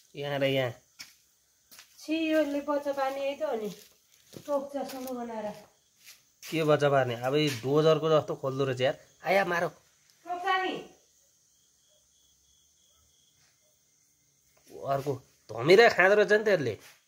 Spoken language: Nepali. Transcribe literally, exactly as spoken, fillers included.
यहाँ र यहाँ छियोले बच्चा पार्ने यही त हो नि टोक्छ सुँगो बनाएर के बच्चा पार्ने अब यी डोजरको जस्तो खोल्दो रहेछ यार आया मारो टोक्छ नि अर्को धमिरा खाँदो रहेछ नि त्यसले